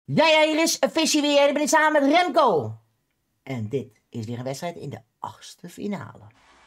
Ja, hier is Vissie weer. Ik ben hier samen met Remco. En dit is weer een wedstrijd in de 8e finale.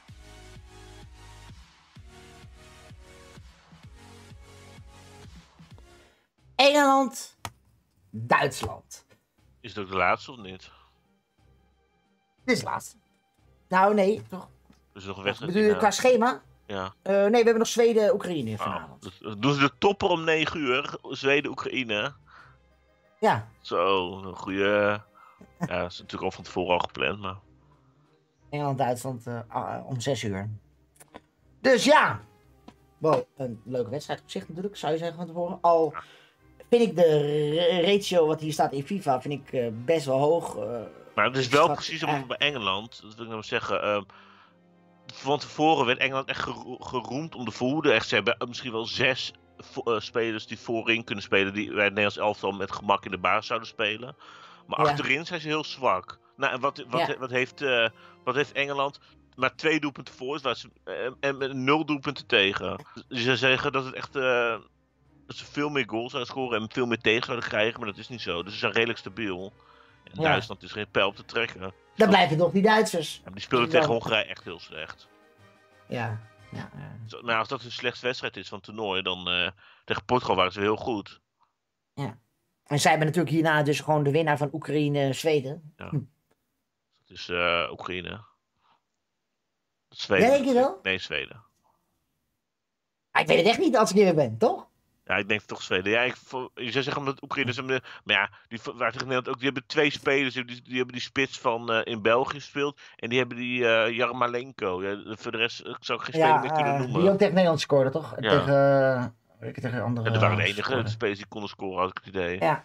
Engeland, Duitsland. Is het ook de laatste of niet? Dit is de laatste. Nou, nee, toch? Dus nog een wedstrijd. Bedoel je qua schema? Ja. Nee, we hebben nog Zweden-Oekraïne vanavond. Dus doen ze de topper om 9 uur? Zweden-Oekraïne. Ja. Zo, een goede. Ja, dat is natuurlijk al van tevoren al gepland, maar. Engeland-Duitsland om 6 uur. Dus ja. Wow, een leuke wedstrijd op zich natuurlijk, zou je zeggen van tevoren. Al vind ik de ratio wat hier staat in FIFA, vind ik best wel hoog. Maar het is wel precies omdat bij Engeland, dat wil ik nou zeggen. Van tevoren werd Engeland echt geroemd om de voerde. Echt, ze hebben misschien wel 6 spelers die voorin kunnen spelen, die bij het Nederlands elftal met gemak in de baas zouden spelen. Maar achterin zijn ze heel zwak. Nou, en wat heeft Engeland? Maar 2 doelpunten voor, en met 0 doelpunten tegen. Dus ze zeggen dat het echt dat ze veel meer goals zouden scoren en veel meer tegen zouden krijgen, maar dat is niet zo. Dus ze zijn redelijk stabiel. En Duitsland is geen pijl op te trekken. Dan blijven toch die Duitsers. Ja, die speelden tegen Hongarije echt heel slecht. Ja. Maar als dat een slechtste wedstrijd is van het toernooi, dan tegen Portugal waren ze heel goed. Ja. En zij hebben natuurlijk hierna dus gewoon de winnaar van Oekraïne-Zweden. Ja. Dat is Oekraïne. Zweden. Ja, denk je wel? Nee, Zweden. Ik weet het echt niet als ik eerlijk ben, toch? Ja, ik denk toch Zweden. Ja, je zou zeggen omdat Oekraïne... Maar ja, die waren tegen Nederland ook. Die hebben 2 spelers. Die hebben die spits van in België gespeeld. En die hebben die Jarmolenko. Ja, voor de rest zou ik geen speler meer kunnen noemen. Die ook tegen Nederland scoorde, toch? Ja. Tegen andere... En dat waren de enige spelers die konden scoren, had ik het idee. Ja.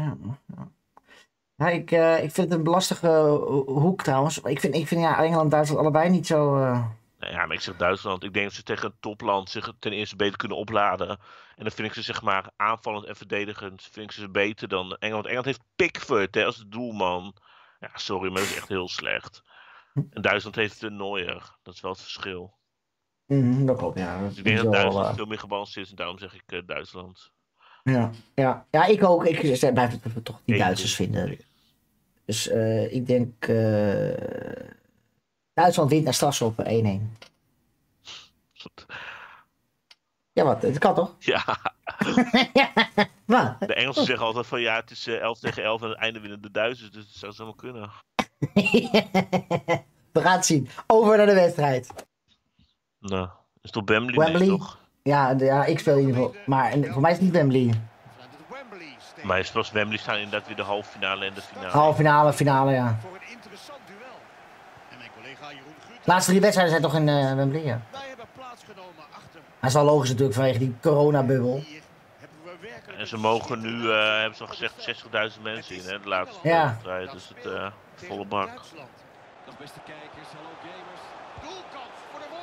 Ik vind het een lastige hoek trouwens. Ik vind Engeland en Duitsland allebei niet zo... Ja, maar ik zeg Duitsland. Ik denk dat ze tegen een topland zich ten eerste beter kunnen opladen. En dan vind ik ze zeg maar aanvallend en verdedigend vind ik ze beter dan Engeland. Engeland heeft Pickford als de doelman. Ja, sorry, maar dat is echt heel slecht. En Duitsland heeft de Neuer. Dat is wel het verschil. Dat klopt, ja. Dus ik denk dat Duitsland veel meer gebalanceerd is en daarom zeg ik Duitsland. Ja, ik ook. Ik blijf het toch die Duitsers vinden. Dus ik denk... Duitsland wint naar strafschoppen 1-1. Ja, wat? Het kan toch? Ja. Wat? De Engelsen zeggen altijd van ja, het is 11 tegen 11 en aan het einde winnen de Duitsers. Dus het zou zomaar kunnen. We gaan het zien. Over naar de wedstrijd. Nou, is het op Wembley? Nee, toch? Ja, ik speel in ieder geval. Maar voor mij is het niet Wembley. Maar is pas Wembley staan inderdaad weer de halve finale en de finale. Halve finale, ja. De laatste 3 wedstrijden zijn toch in Wembley, ja. Dat is wel logisch natuurlijk vanwege die coronabubbel. En ze mogen nu, hebben ze al gezegd, 60.000 mensen in, hè, de laatste wedstrijd. Dus het volle bak. Beste kijkers, hallo gamers. Doelkans voor de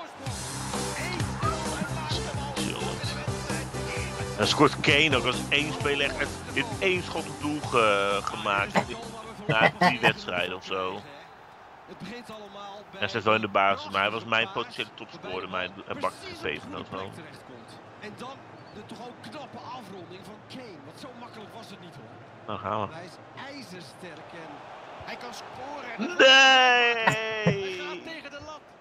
voorsprong. En scoort Kane ook als 1 speler echt in 1 schot op doel gemaakt. Na 3 wedstrijden of zo. Hij staat wel in de basis, maar hij was mijn potentiële topscorer. Hij bakt het gegeven of zo. En dan de toch ook knappe afronding van Kane. Want zo makkelijk was het niet hoor. Dan gaan we. Hij is ijzersterk en hij kan scoren. Nee! Hij gaat tegen de lat.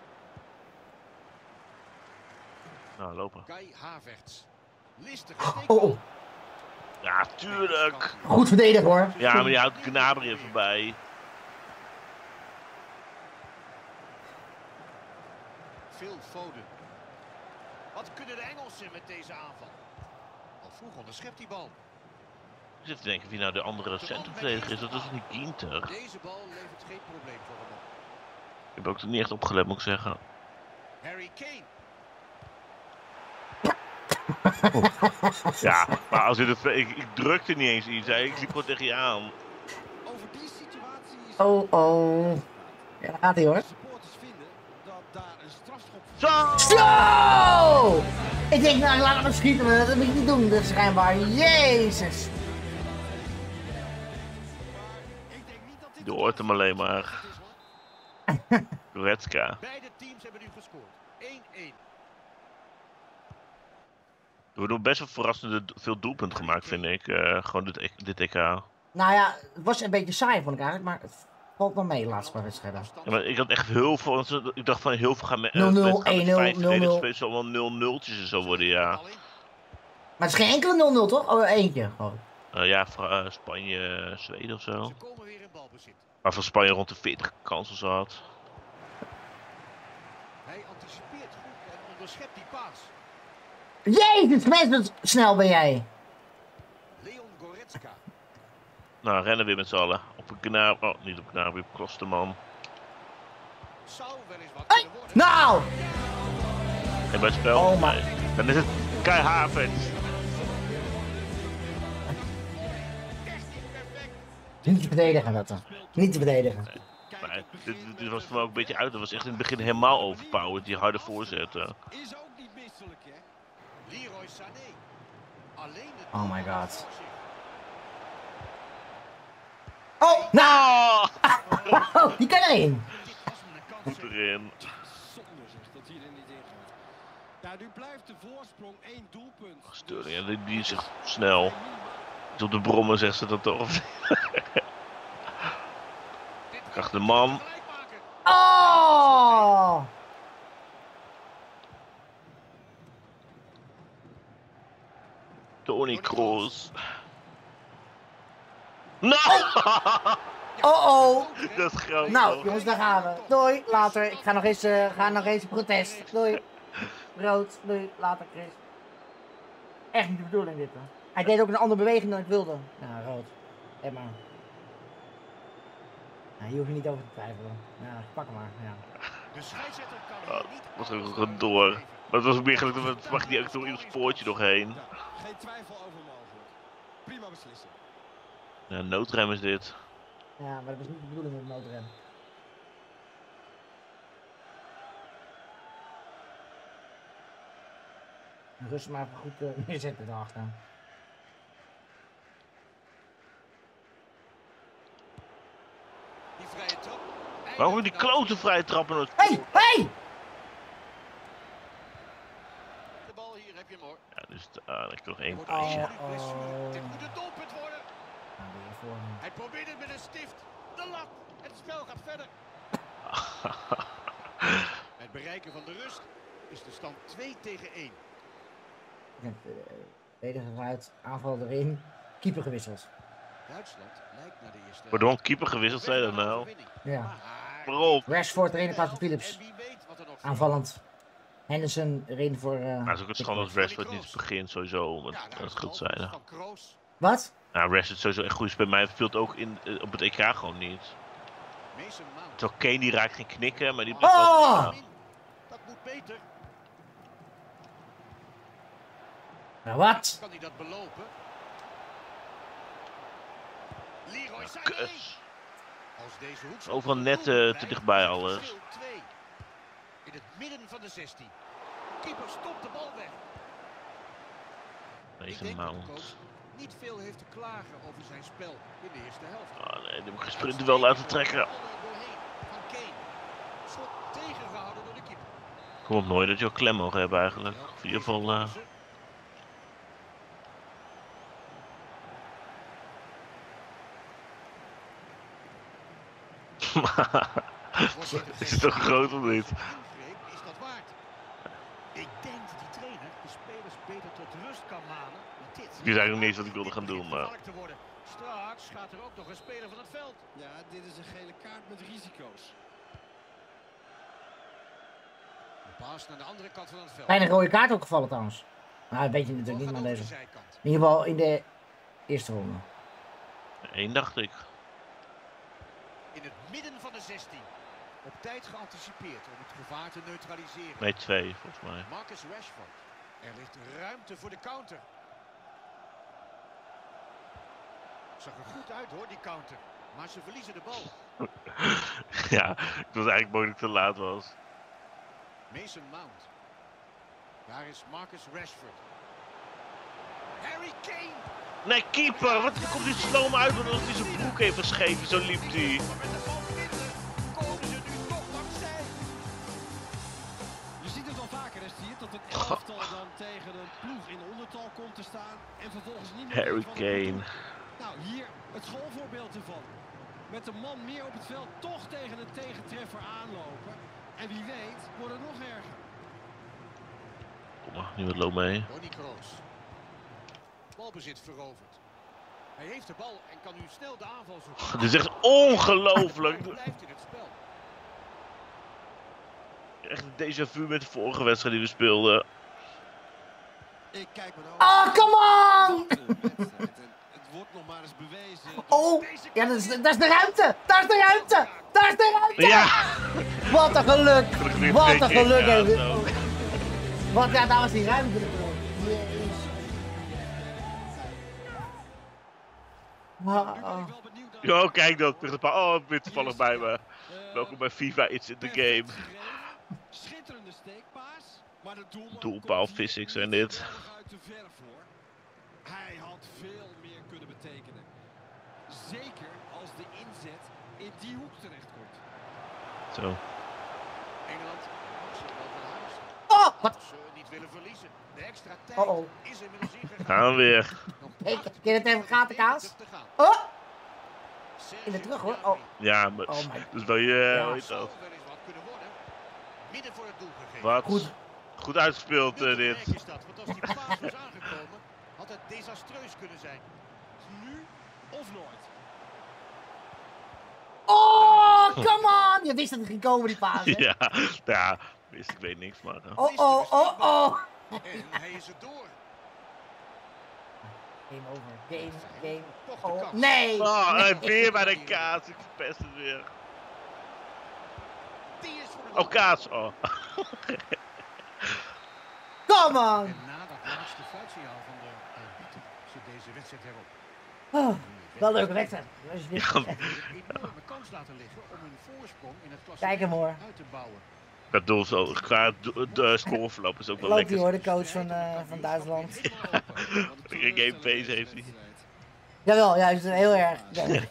Nou, lopen. Kai Havertz. Listig. Ja, tuurlijk. Goed verdedigd hoor. Ja, maar die houdt Gnabry even bij. Phil Foden. Wat kunnen de Engelsen met deze aanval? Al vroeg onderschept die bal. Ik zit te denken wie nou de andere centrumverdediger is. Dat is niet Ginter. Deze bal levert geen probleem voor hem op. Ik heb ook niet echt opgelet, moet ik zeggen. Harry Kane. Ja, maar als ik drukte niet eens iets. Ik liep gewoon tegen je aan. Over die situatie is... Ja, gaat hij hoor. Supporters vinden dat daar een strafschop... Zo! Ik denk, nou, laat hem schieten, maar dat moet je niet doen. Dat is schijnbaar. Jezus. Je hoort hem alleen maar. Goretzka. Beide teams hebben nu gescoord. 1-1. We hebben best wel verrassende veel doelpunten gemaakt, vind ik. Gewoon dit EK. Nou ja, het was een beetje saai vond ik eigenlijk, maar het valt wel mee de laatste paar wedstrijden. Ja, maar ik had echt heel veel. Ik dacht van heel veel gaan met 0-0, 5 1-0, verdedigers 0-0. spelen. Zo allemaal 0-0'tjes en zo worden, ja. Maar het is geen enkele 0-0 toch? Oh, eentje gewoon. Ja, Spanje, Zweden of zo. Ze komen weer in balbezit. Waarvan Spanje rond de 40 kansen zo had. Hij anticipeert goed en onderschept die paas. Jezus, mensen, snel ben jij. Leon Goretzka. Nou, rennen weer met z'n allen. Op een knaap. Oh, niet op een knaap, op Klosterman. Zou wel eens wat Hey, kunnen worden. nou! En bij het spel. Oh, maar- Nee. Dan is het Kai Havertz. Niet te verdedigen, dat dan. Niet te verdedigen. Maar dit was voor mij ook een beetje uit. Dat was echt in het begin helemaal overpowered. Die harde voorzetten. Is ook niet misselijk, hè? Leroy Sané. Alleen het Oh my doel god. voor zich. Oh, nou! Ah! Oh, die kan erin. Dit was met een kans. Goed erin. Zonde zeg, dat hij er niet in gaat. Ja, nu blijft de voorsprong 1 doelpunt. Steuring, ja, die is echt snel. Dus op de brommen zegt ze dat toch. Dit Kracht de man. gelijk maken. Oh! Toni Kroos. Nou! Oh, Dat is groot. Nou, toch? jongens, daar gaan we. Doei, later. Ik ga nog eens protest. Doei. Rood, doei, later, Chris. Echt niet de bedoeling, dit. Hè. Hij deed ook een andere beweging dan ik wilde. Ja, rood. Emma. Nou, hier hoef je niet over te twijfelen. Ja, pak hem maar. Ja. De scheidsrechter kan Oh, hier niet was alles ook over door. geven. Maar het was ook meer gelukkig, dat mag die ook door ieder spoortje doorheen. Ja, geen twijfel over mogelijk. Prima beslissing. Ja, noodrem is dit. Ja, maar dat was niet de bedoeling met het noodrem. Rust maar even goed neerzetten daarachter. Die vrije trap. Waarom moet die klote vrije trappen nooit? Hey, hey! De bal hier heb je hem hoor. Ja, dus dan heb ik nog één Wordt puntje. absoluut blessure. Dit moet een doelpunt worden. Nou, weer voor hem. Hij probeert het met een stift. De lat. Het spel gaat verder. Bij het bereiken van de rust is de stand 2-1. Verdediger eruit, aanval erin, keeper gewisseld. Duitsland lijkt naar de eerste. Wordt er een keeper gewisseld, zei dat nou? Ja. Waarom? Rashford erin in plaats van Philips. En wie weet wat er nog Aanvallend. Henderson erin voor... Maar het is ook een schande als Rashford niet begint sowieso om het goed te zijn. Van Kroos. Wat? Nou, Rashford is sowieso echt goed speelt, maar hij speelt ook op het EK gewoon niet. Mason Mount. Terwijl Kane die raakt geen knikken, maar die blijft wel... Oh! Ja. Dat moet beter. Nou wat? Kan hij dat belopen? Leroy Sané. Kus. Als deze hoek zo Overal goed net doel te blijft, dichtbij is het alles. verschil 2. In het midden van de 16. Keeper stopt de bal weg. Ik Mason denk dat de Mount. coach niet veel heeft te klagen over zijn spel in de eerste helft. Oh nee, die heb ik gesprint wel laten trekken. Ballen doorheen van Kane. Schot tegengehouden door de keeper. Kom op nooit dat je ook klem mogen hebben eigenlijk. Of in ieder geval... Is het toch groot of niet? Ingreep is dat waard. Ik denk dat die trainer de spelers beter tot rust kan manen. Want dit Ik wist eigenlijk nog niet eens wat ik wilde gaan doen, maar... gevaarlijk te worden. Straks gaat er ook nog een speler van het veld. Ja, dit is een gele kaart met risico's. De paas naar de andere kant van het veld. Bijna rode kaart ook gevallen trouwens. Nou, dat weet je natuurlijk niet, maar Voorgaat deze. over de zijkant. In ieder geval in de eerste ronde. Eén dacht ik. In het midden van de 16. Op tijd geanticipeerd om het gevaar te neutraliseren. Nee, 2 volgens mij. Marcus Rashford. Er ligt ruimte voor de counter. Zag er goed uit hoor, die counter. Maar ze verliezen de bal. Ja, ik was eigenlijk bang dat ik te laat was. Mason Mount. Daar is Marcus Rashford. Harry Kane. Nee, keeper! Wat komt die sloom uit omdat hij zijn broek heeft gescheven? Zo liep hij. Maar met de bal minder komen ze nu toch langs zij. Je ziet het al vaker, is hier dat een elftal dan tegen een ploeg in ondertal komt te staan en vervolgens niet meer Harry weet wat het moet Kane. doen. Nou, hier het schoolvoorbeeld ervan. Met de man meer op het veld toch tegen een tegentreffer aanlopen. En wie weet wordt het nog erger. Kom maar, nu met loop mee. Toni Kroos. Balbezit veroverd. Hij heeft de bal en kan nu snel de aanval zoeken. Dit is echt ongelooflijk. Hij blijft in het spel. Echt een déjà vu met de vorige wedstrijd die we speelden. Ik kijk me nou. Oh, come on! Het wordt nog maar eens bewezen. Oh, ja, dat is de ruimte! Daar is de ruimte! Daar is de ruimte! Ja! Wat een geluk! Wat een geluk Ja, heeft zo. dit. Wat, ja, daar was die ruimte. Jezus. Nu ben ik wel benieuwd naar- Jo, kijk dat. Tegen de paal. Oh, weer toevallig bij me. Welkom bij FIFA It's in the Game. Schitterende steekpaas, maar de Doelpaal physics en dit. Uit de verf hoor. Hij had veel meer kunnen betekenen. Zeker als de inzet in die hoek terechtkomt. Zo. Engeland ze wel van huis. Oh, wat? Als ze niet willen verliezen. De extra tijd Oh-oh. is inmiddels ingegaan. Gaan we weer. Nog Hey, 8 ken je het even gaten, kaas? minuten te gaan. Oh! Sergio In de terug hoor. Gnabry. Oh, Ja, maar. oh my. Dus wil je. Ja. Hoe heet Zou dat? wel eens wat kunnen worden. Midden voor het doel gegeven. Wat? Goed. Goed uitgespeeld, Heel dit. belangrijk is dat, want als die paas was aangekomen, had het desastreus kunnen zijn. Nu of nooit. Oh, come on! Je wist dat het ging komen, die paas, hè? Ja, ja. Wist, ik weet niks, maar. Oh, oh, oh, oh! En hij is er door. Game over. Game. Toch de Oh, kans. nee! Oh, Nee. en weer bij de kaas. Ik verpest het weer. Die is voor de Oh, kaas. Oh. Come on! En na dat laatste fluitsignaal van de arbiter zit deze wedstrijd erop. Oh, wel een leuke wedstrijd. Ja. Ze hebben een enorme kans laten liggen om hun voorsprong in het klassement Kijk hem hoor. uit te bouwen. Dat doel zo. Qua de scoreverloop is ook wel Loopt hij lekker. hoor, de coach van Duitsland. Geen game face heeft hij. Jawel, juist heel erg. Ja.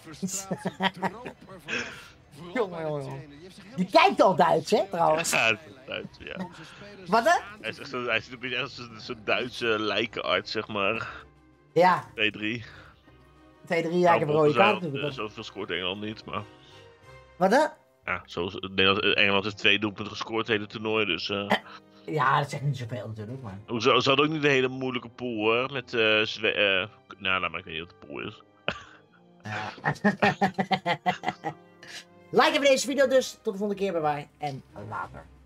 Jongen, jongen. Die kijkt al Duits, hè, trouwens. Ja, dat is Duits, ja. Wat, hè? Hij is echt zo, hij ziet een beetje echt als zo'n Duitse lijkenarts, zeg maar. Ja, 2-3. 2-3 jaar, ik heb een rode kaart natuurlijk. Zoveel scoort Engeland niet, maar. Wat, hè? Ja, Engeland heeft 2 doelpunten gescoord het hele toernooi, dus. Ja, dat zegt niet zoveel natuurlijk, maar... Ze hadden ook niet een hele moeilijke pool hoor. Met nou, maar ik weet niet wat de pool is. Ja. Like even deze video dus. Tot de volgende keer, bye bye. En later.